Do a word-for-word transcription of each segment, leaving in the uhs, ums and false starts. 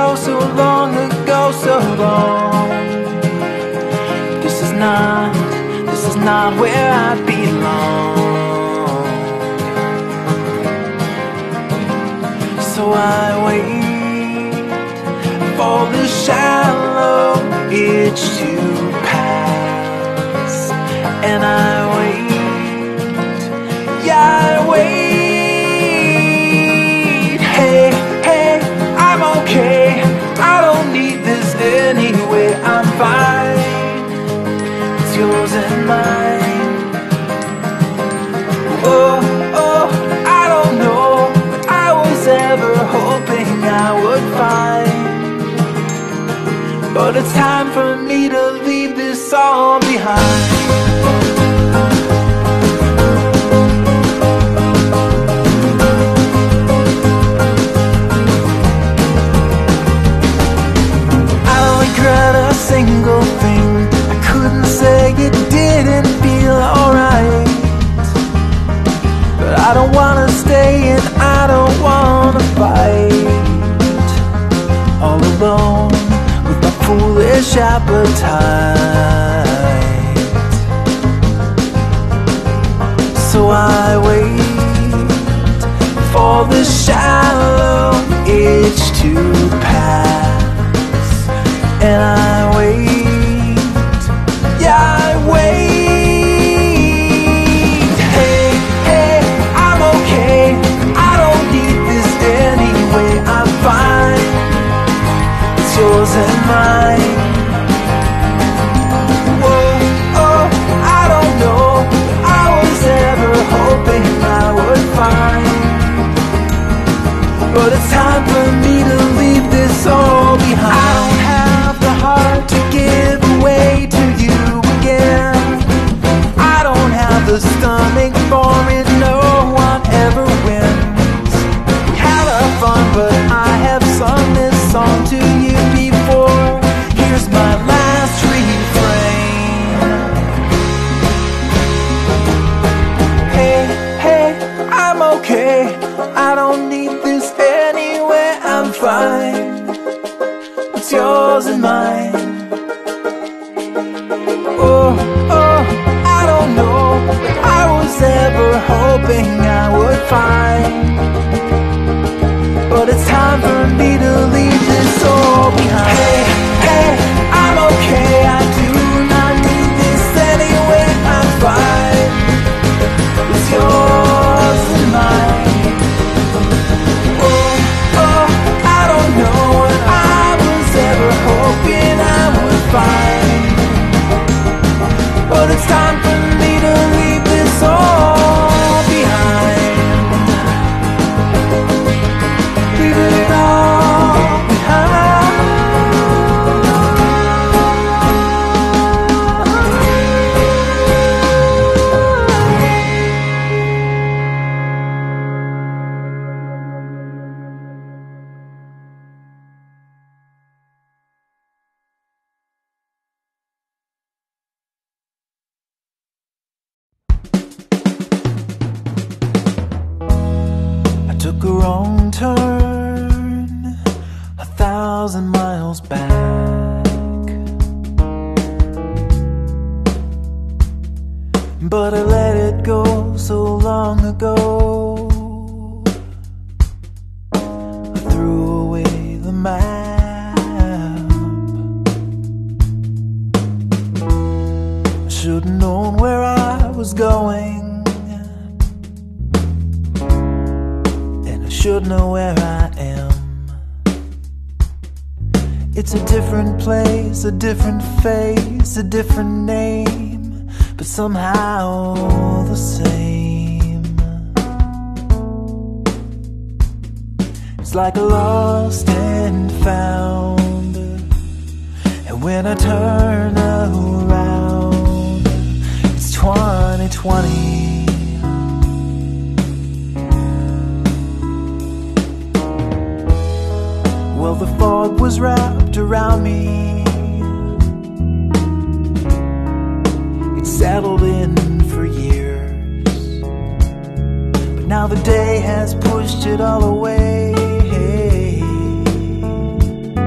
ago, so long ago, so long. This is not, this is not where I belong. So I wait for the shallow itch to pass, and I wait, yeah, I wait. Hey, hey, I'm okay, I don't need this anyway, I'm fine. It's yours and mine. Oh, oh, I don't know what I was ever hoping I would find, but it's time for me to leave this all behind. Single thing I couldn't say, it didn't feel alright. But I don't wanna stay and I don't wanna fight all alone with my foolish appetite. So I wait for the shallow itch to pass, and I wait, yeah, I wait. Hey, hey, I'm okay, I don't need this anyway, I'm fine. It's yours and mine. Whoa, oh, I don't know what I was ever hoping I would find, but it's time for me to leave this all behind. I don't have the heart to give away to you again. I don't have the stomach for it, no one ever wins. We had our fun, but I have sung this song to you before. Here's my last refrain. Hey, hey, I'm okay, I don't need this anyway, I'm fine. It's yours and mine. Oh, oh, I don't know what I was ever hoping I would find, but it's time for me to leave this all behind. Hey, hey, I'm okay, I do not need this anyway, I'm fine. It's yours and mine. Oh, oh, I don't know what I was ever hoping I would find, but it's time for me to leave this all behind. Leave it all behind. Took a wrong turn a thousand miles back, but I let it go so long ago. I threw away the map. I should've known where I was going, should know where I am. It's a different place, a different face, a different name, but somehow the same. It's like a lost and found, and when I turn around, it's twenty twenty. Well, the fog was wrapped around me, it settled in for years, but now the day has pushed it all away.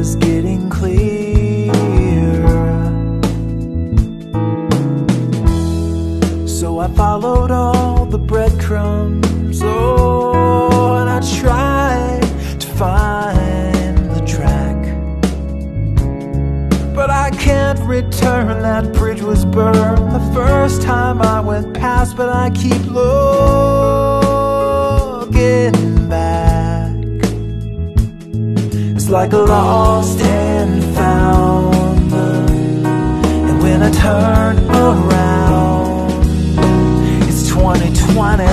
was getting clear. So I followed all the breadcrumbs, oh, and I tried to find the track. But I can't return, that bridge was burned the first time I went past. But I keep looking back. It's like a lost and found. And when I turn around, it's twenty twenty.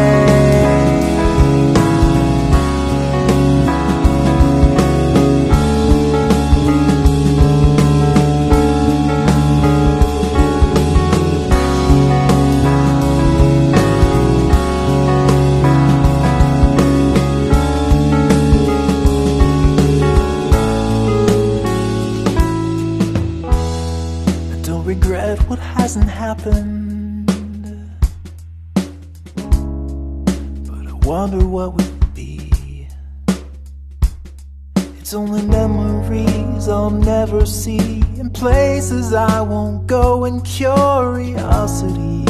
Regret what hasn't happened, but I wonder what would be. It's only memories I'll never see, and places I won't go, and curiosity.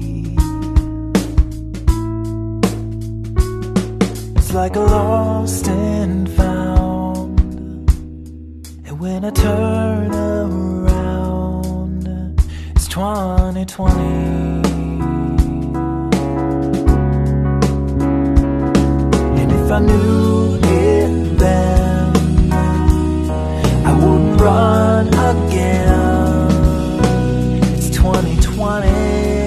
It's like a lost and found. And when I turn around, twenty twenty. And if I knew it then, I wouldn't run again. It's twenty twenty.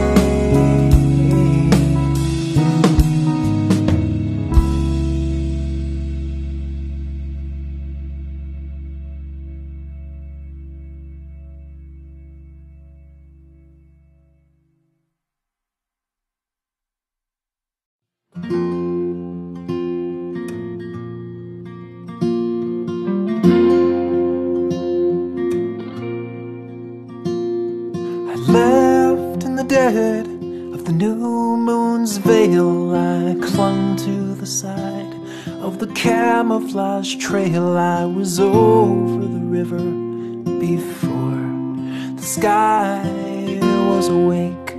Left in the dead of the new moon's veil, I clung to the side of the camouflage trail. I was over the river before the sky was awake.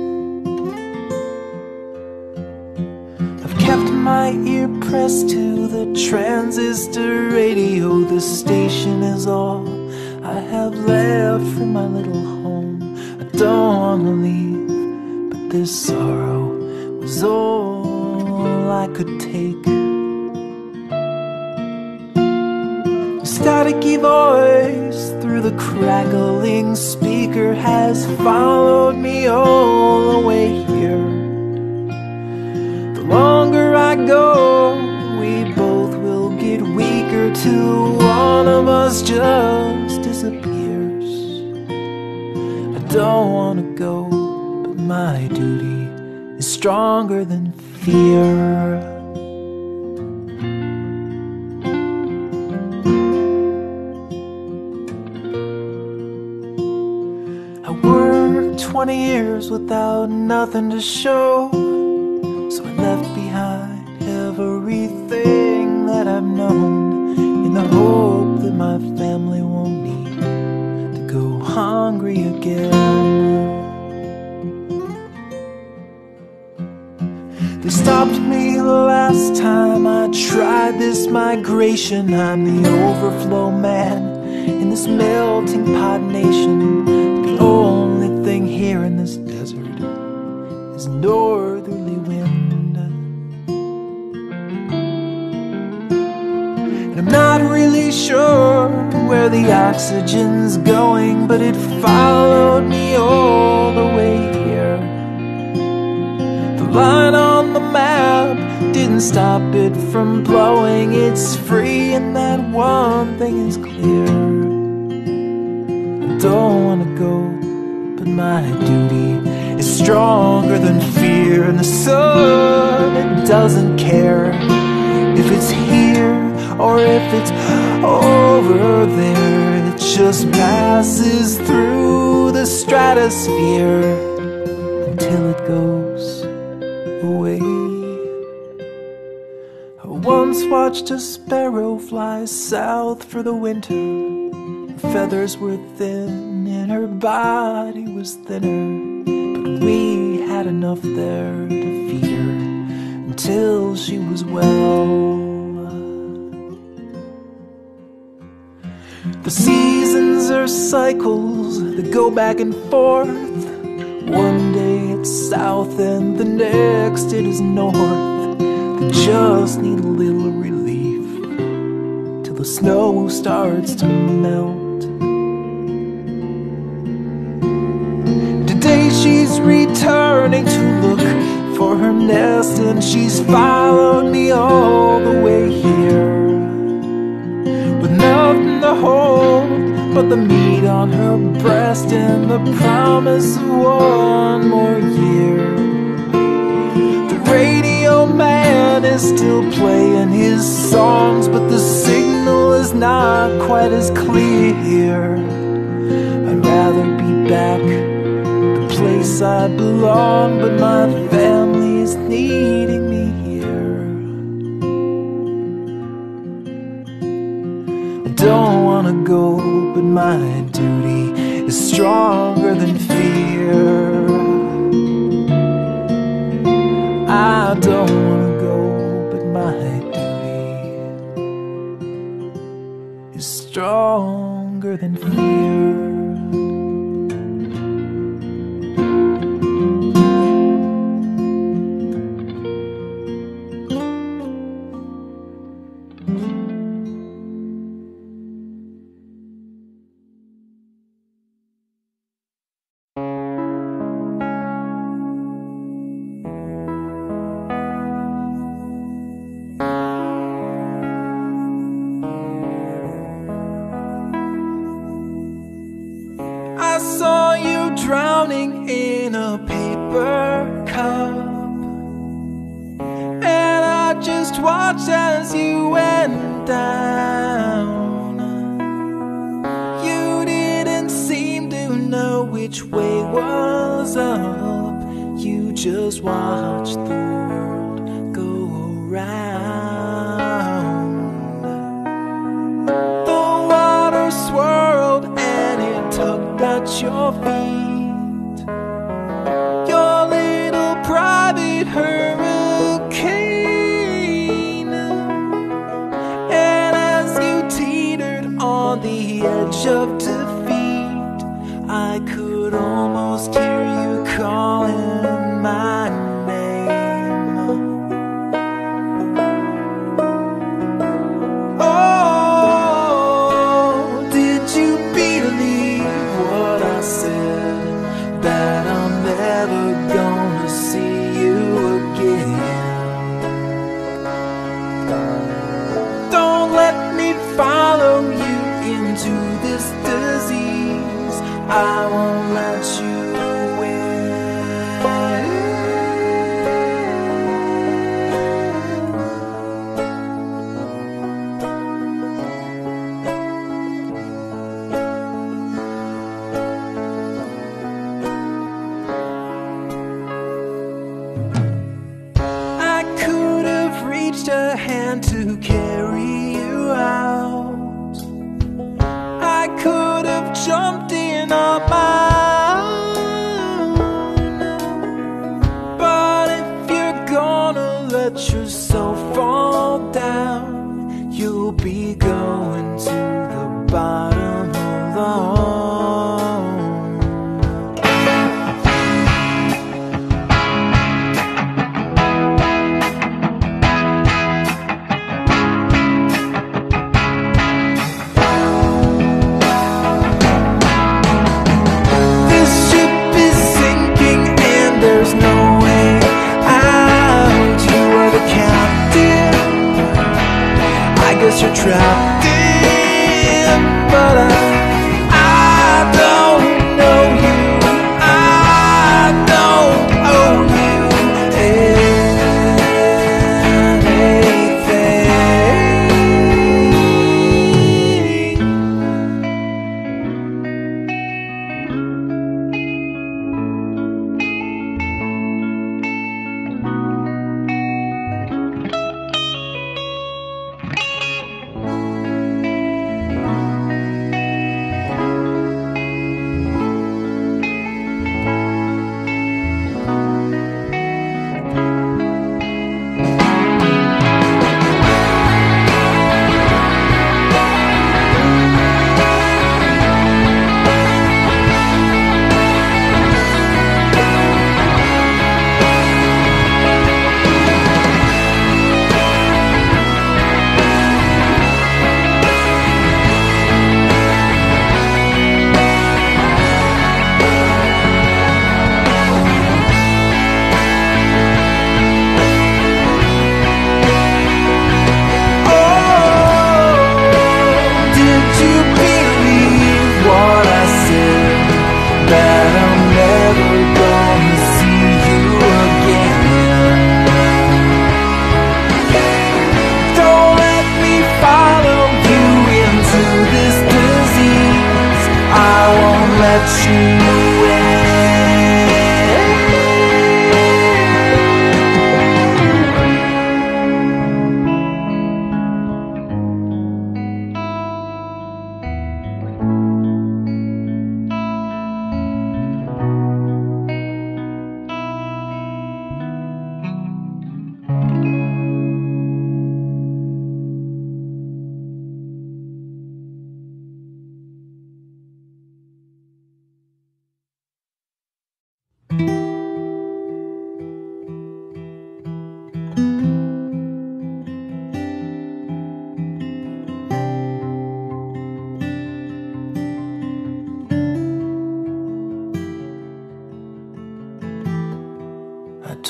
I've kept my ear pressed to the transistor radio. This station is all I have left from my little home. I don't wanna leave, but this sorrow was all I could take. A staticky voice through the crackling speaker has followed me all the way here. The longer I go, we both will get weaker till one of us just disappears. I don't wanna go, but my duty is stronger than fear. I worked twenty years without nothing to show, so I left behind everything that I've known, in the hope that my family won't need to go hungry again. They stopped me the last time I tried this migration. I'm the overflow man in this melting pot nation. The only thing here in this desert is northerly wind. And I'm not really sure where the oxygen's going, but it followed me all the way here. The line on the map didn't stop it from blowing. It's free and that one thing is clear. I don't wanna go, but my duty is stronger than fear. And the sun, it doesn't care if it's here or if it's over there. It just passes through the stratosphere until it goes away. I once watched a sparrow fly south for the winter. Her feathers were thin and her body was thinner, but we had enough there to feed her until she was well. The seasons are cycles that go back and forth. One day it's south and the next it is north. They just need a little relief till the snow starts to melt. Today she's returning to look for her nest, and she's followed me all the way here, with nothing to hold but the meat on her breast and the promise of one more year. The radio man is still playing his songs, but the signal is not quite as clear. I'd rather be back the place I belong, but my family is needing me here. I don't wanna go, but my duty is stronger than fear. I don't wanna go, but my duty is stronger than fear. I saw you drowning in a paper cup, and I just watched as you went down. You didn't seem to know which way was up. You just watched the world go around. The water swirled and it tugged at your feet, your little private hurricane. And as you teetered on the edge of defeat, I could almost hear you calling my name. Oh, did you believe what I said, that I'm never gonna see you again? Don't let me follow you into this disease. I won't let you win. I could have reached a hand to carry you out. I could have jumped in on my own. But if you're gonna let yourself fall down, you'll be going to the bottom alone. This ship is sinking and there's no way out. You are the captain, I guess you're trapped in, but I, I don't know you, I don't owe you anything.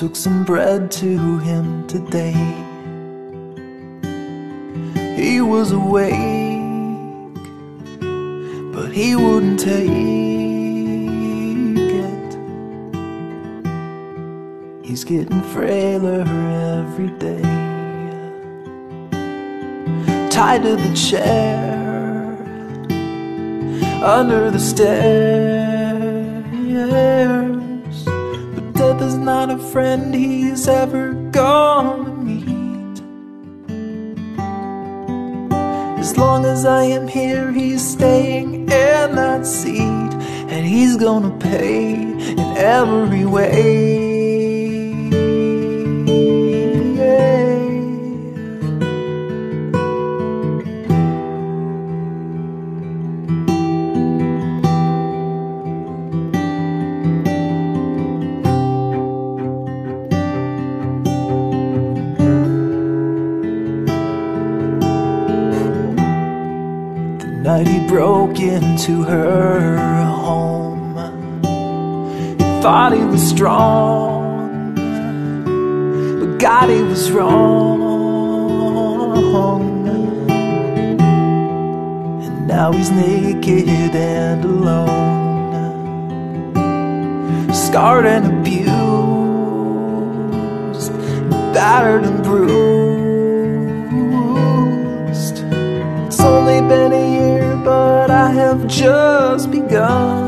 took some bread to him today. He was awake, but he wouldn't take it. He's getting frailer every day. Tied to the chair under the stairs, but death is not a friend he's ever gonna meet. As long as I am here, he's staying in that seat, and he's gonna pay in every way. Night he broke into her home. He thought he was strong, but God, he was wrong. And now he's naked and alone, scarred and abused, battered and bruised. It's only been a year, but I have just begun.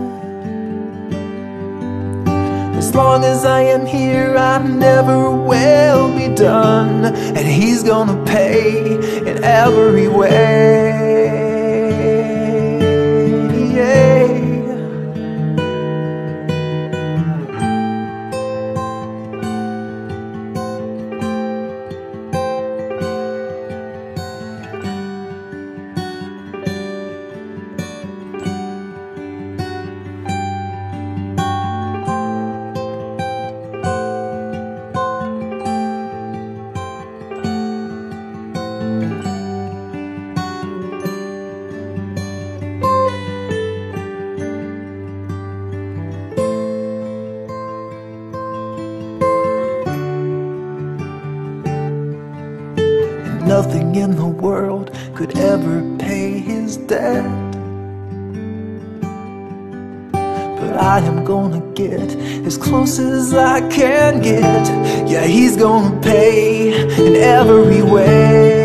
As long as I am here, I never will be done, and he's gonna pay in every way. Nothing in the world could ever pay his debt, but I am gonna get as close as I can get. Yeah, he's gonna pay in every way.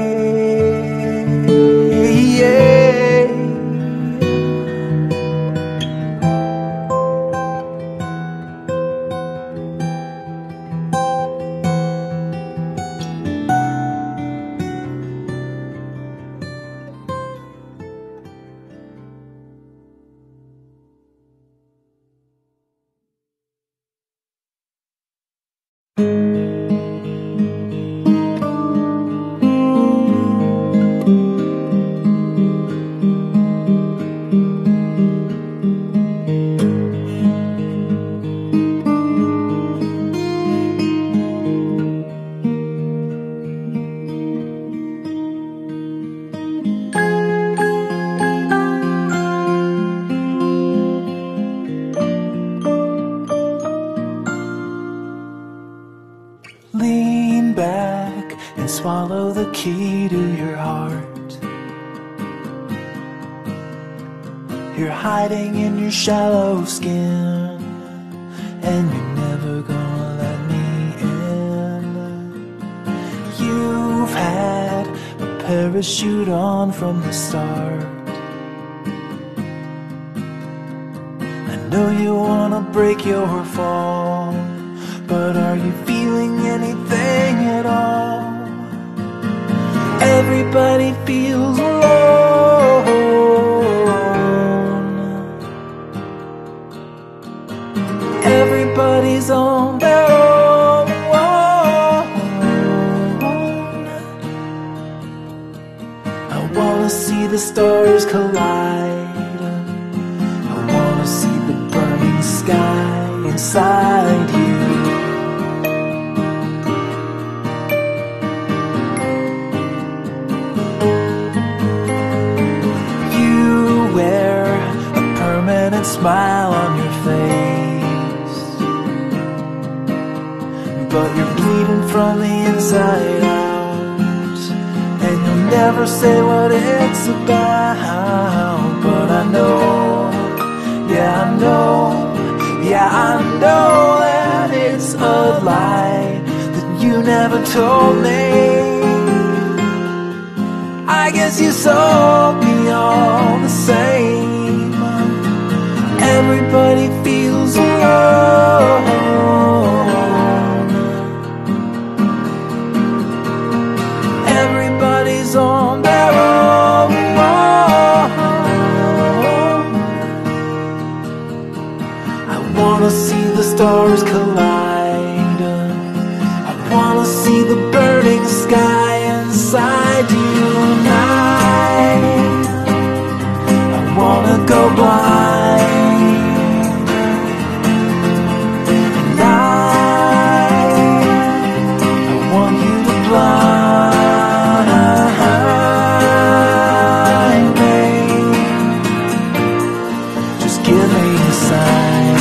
Lean back and swallow the key to your heart. You're hiding in your shallow skin, and you're never gonna let me in. You've had a parachute on from the start. I know you wanna break your fall, but are you feeling anything at all? Everybody feels alone. Everybody's on their own. I wanna see the stars collide. I wanna see the burning sky inside you. Smile on your face. from the inside out, and you'll never say what it's about. But I know, yeah I know, yeah I know that it's a lie that you never told me. I guess you sold me all the same. Everybody feels alone. Everybody's on their own. I wanna see the stars collide. I wanna see the burning sky inside you and I. I wanna go blind, and I, I want you to blind me. Just give me a sign.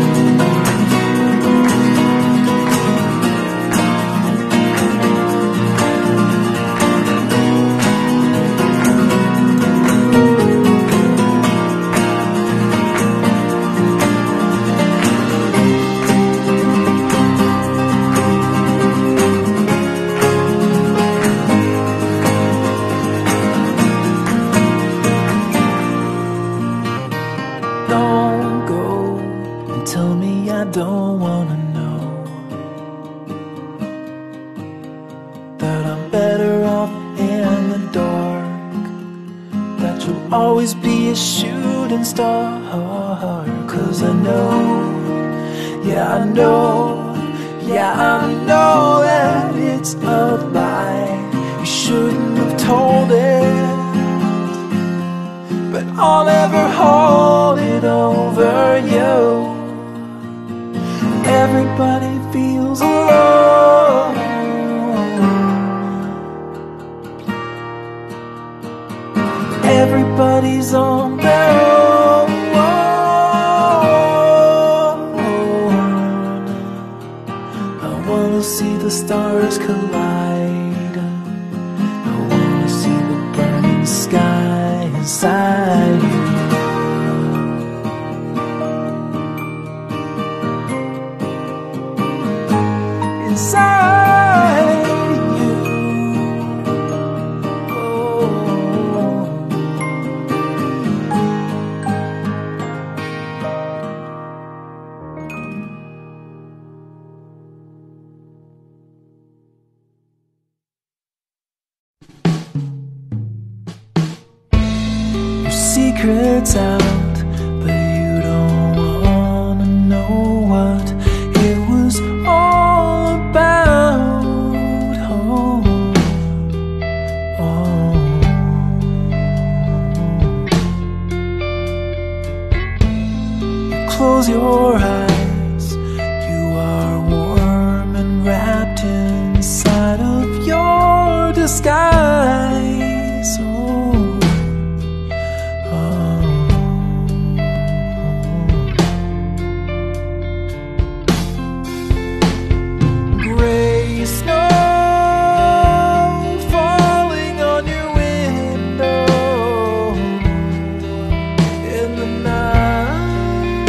Don't wanna know that I'm better off in the dark, that you'll always be a shooting star. 'Cause I know, yeah I know, yeah I know that it's a lie. You shouldn't have told it, but I'll never hold it over you. Everybody feels alone. Everybody's on their own. I wanna see the stars collide. I wanna see the burning sky inside you. Inside you. Oh. Your secret's out, but you don't wanna know what it was all about. Oh, oh. You close your eyes, you are warm and wrapped inside of your disguise. Oh, oh. Gray snow falling on your window in the night.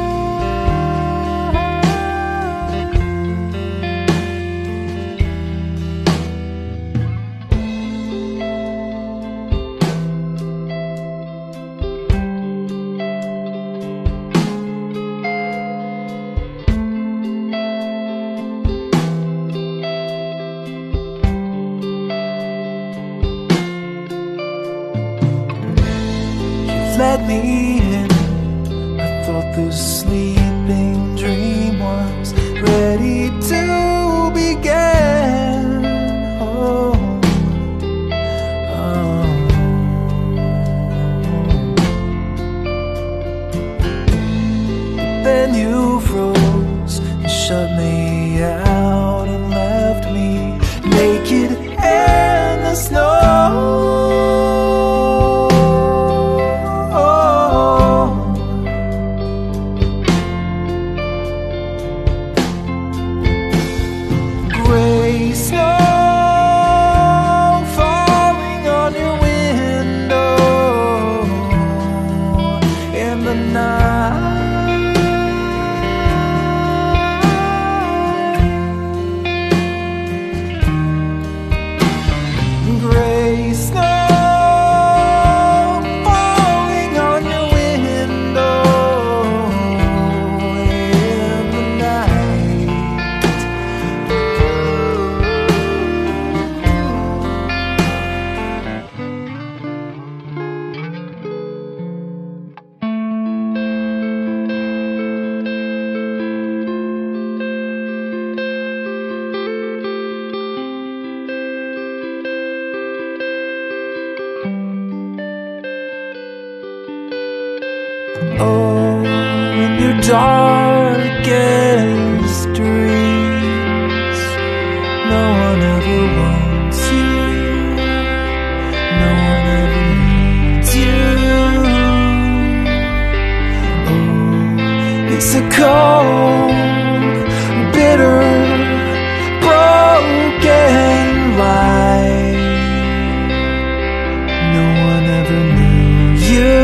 Let me in. I thought this sleeping dream was ready to begin. Oh, oh. But then you froze and shut me out and left me naked in the snow. Gray Oh, in your darkest dreams, no one ever wants you, no one ever needs you. Oh, it's a cold, bitter, broken lie. No one ever knew you.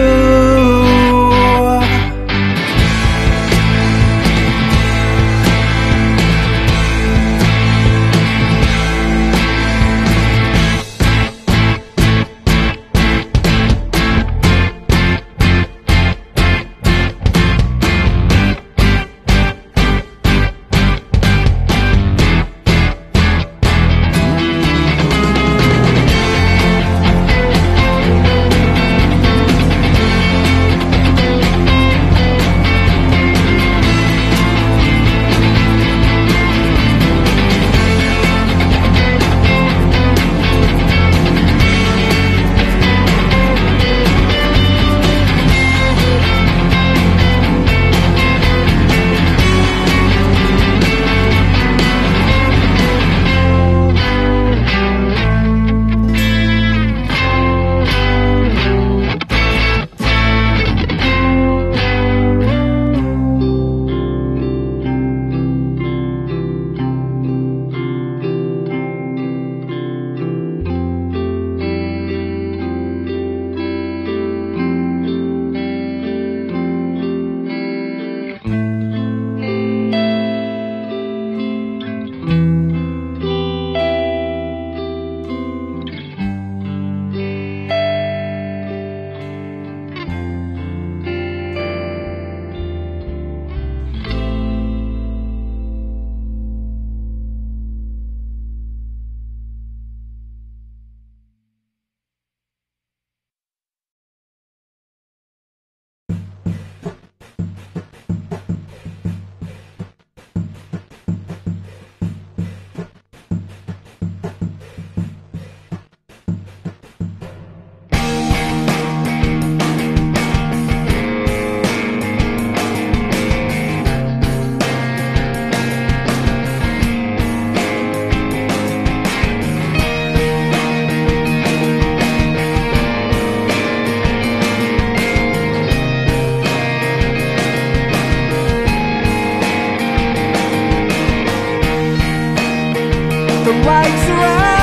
The lights are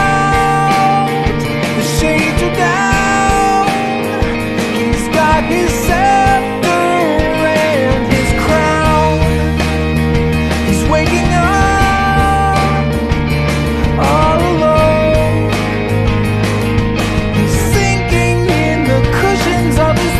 out, the shades are down. He's got his scepter and his crown. He's waking up all alone. He's sinking in the cushions of his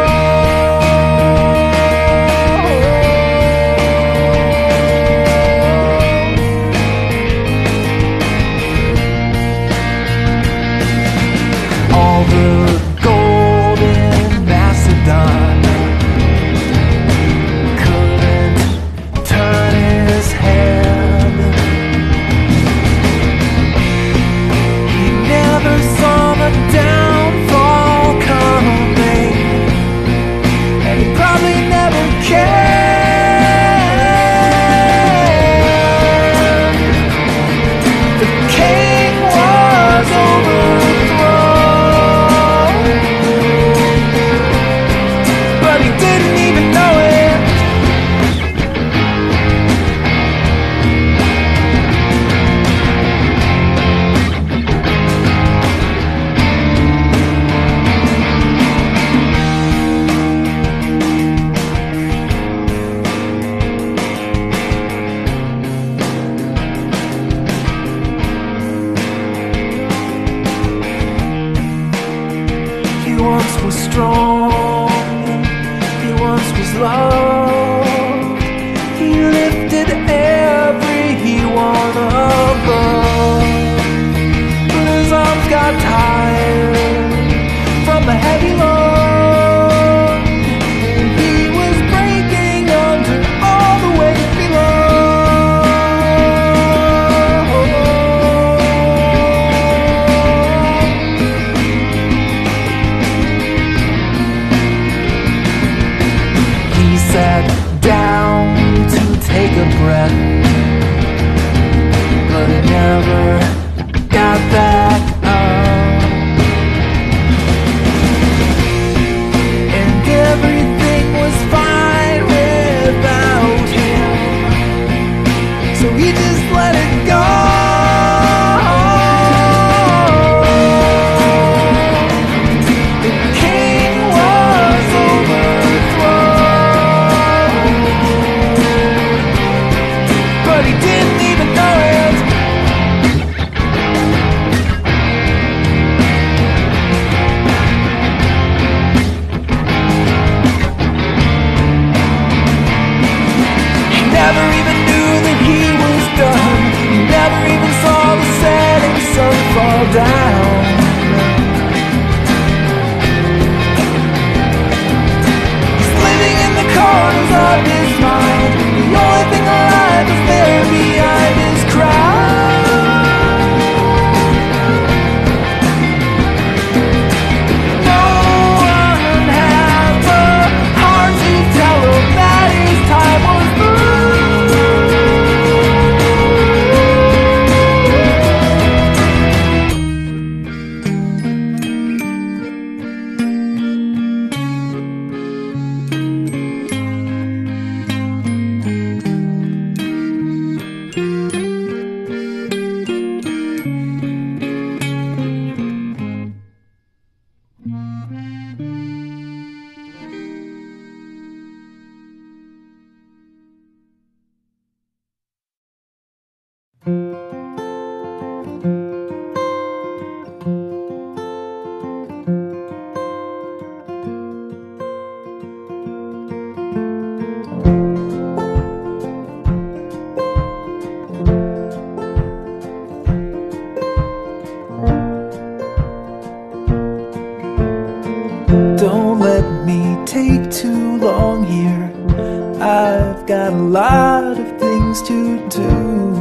was strong, he once was loved. He lifted everyone above, but his arms got tired from the heavy load, and he was breaking under all the weight below. I've got a lot of things to do.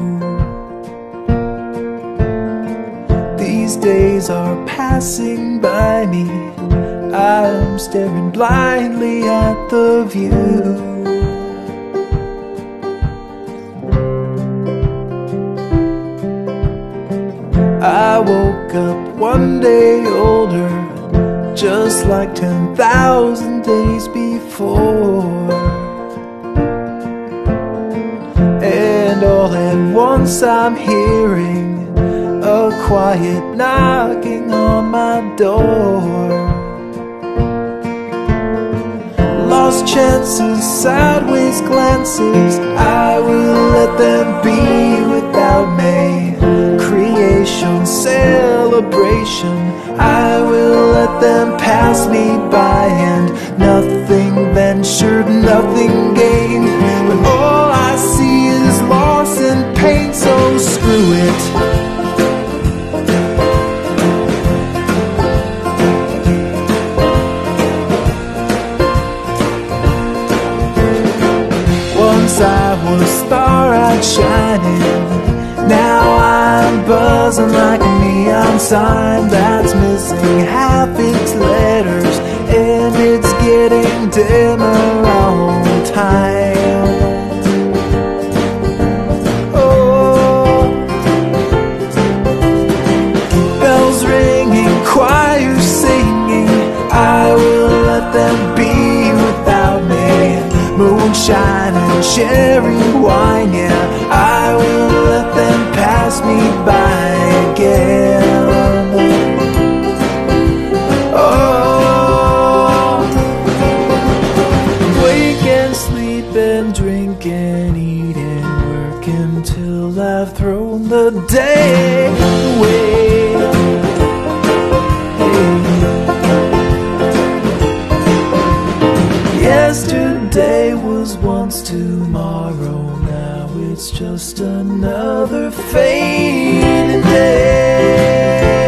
These days are passing by me, I'm staring blindly at the view. I woke up one day older, just like ten thousand days before. And all at once I'm hearing a quiet knocking on my door. Lost chances, sideways glances, I will let them be without me. Creation, celebration, I will let them pass me by. And nothing ventured, nothing gained, but all I see is loss and pain, so screw it. Once I was star-eyed shining, now I'm buzzing like a neon sign that's missing half its letters, and it's getting dimmer all the time. Oh, bells ringing, choirs singing, I will let them be without me. Moonshine and cherry wine, yeah, I will let them pass me by again. Oh, wake and sleep and drink and eat and work until I've thrown the day away. Yesterday was once tomorrow, now it's just another fading day.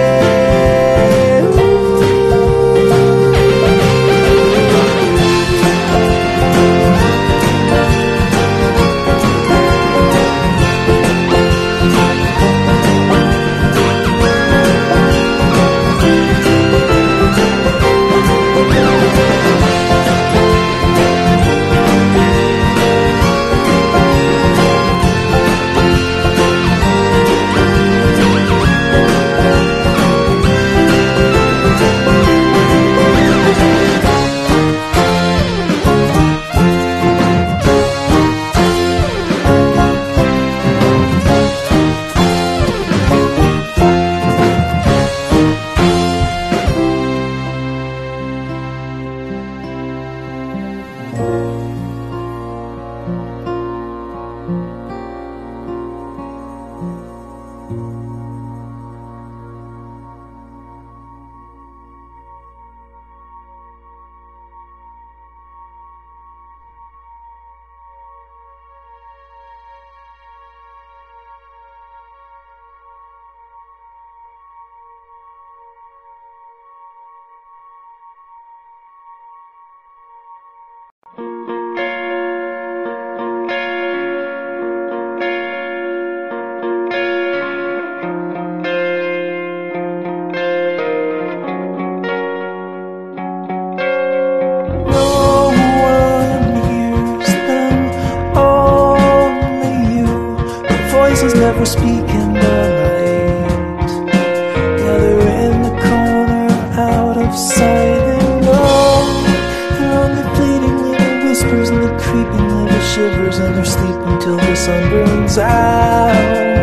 Never speak in the light, gather in the corner out of sight, and all the only fleeting little whispers and the creeping little shivers, and they're sleeping till the sun burns out,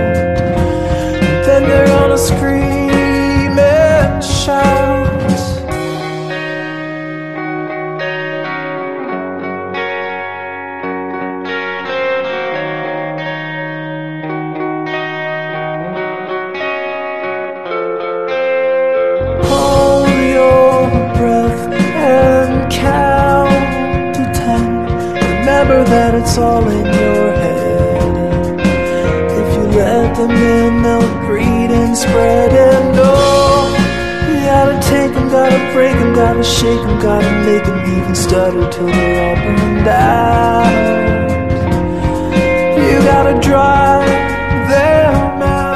and then they're gonna scream and shout. Remember that it's all in your head. If you let them in, they'll greet and spread it. Gotta shake 'em, gotta make 'em even stutter till they're all burned out. You gotta drive them out.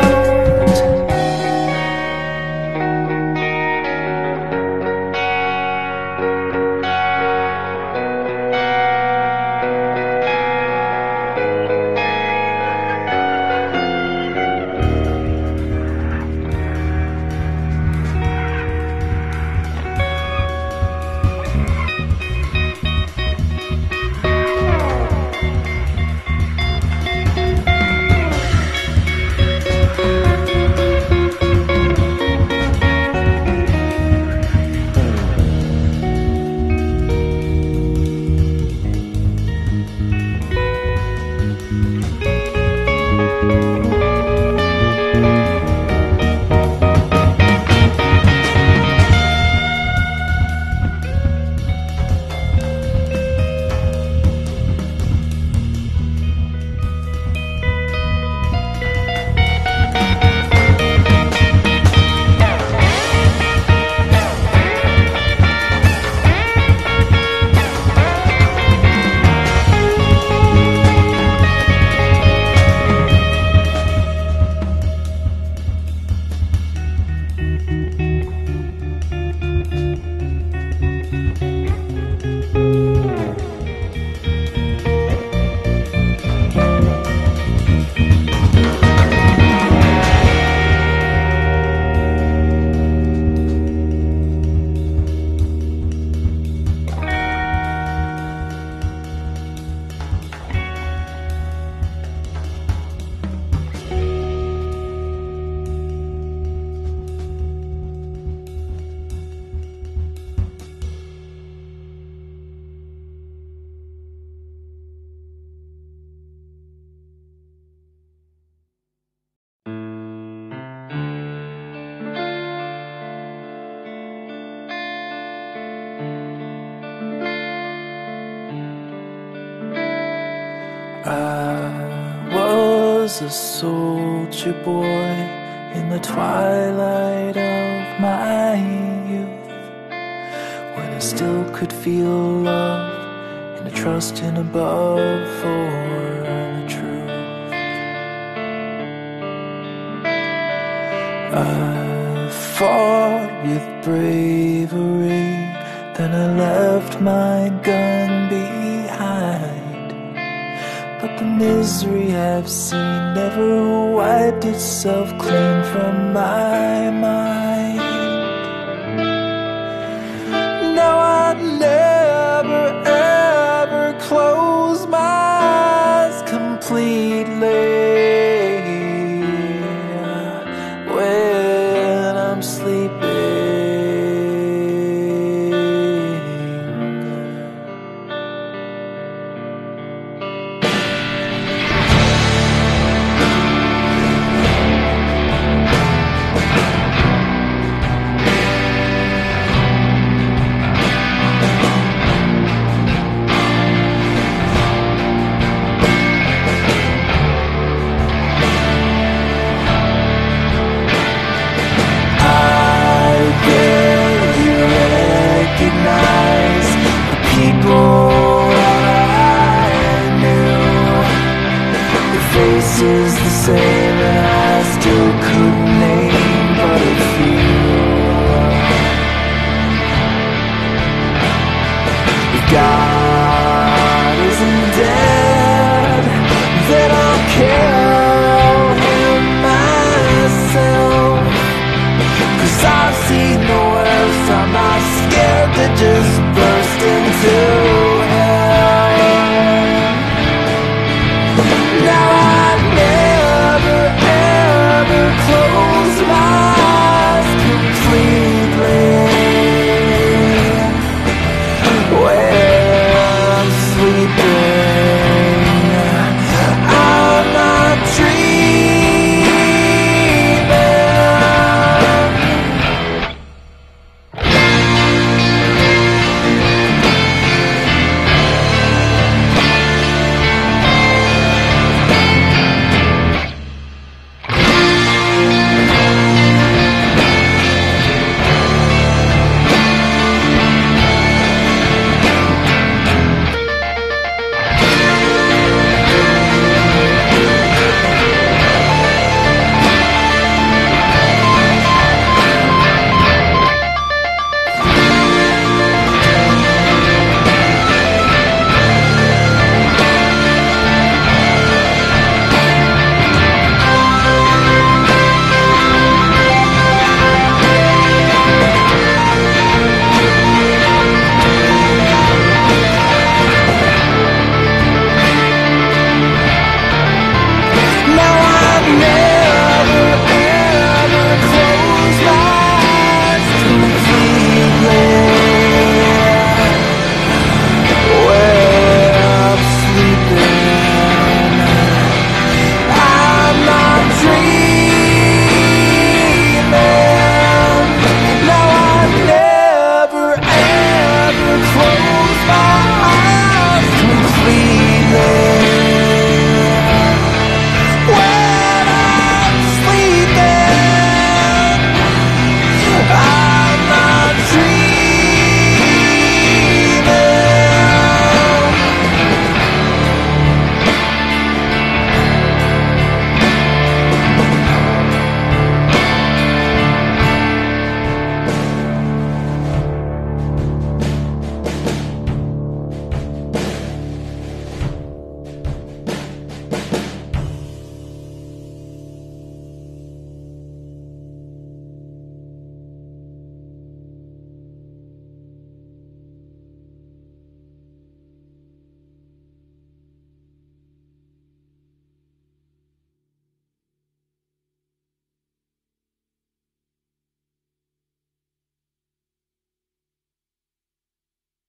I was a soldier boy in the twilight of my youth, when I still could feel love and a trust in above for the truth. I fought with bravery, then I left my gun behind. But the misery I've seen never wiped itself clean from my mind.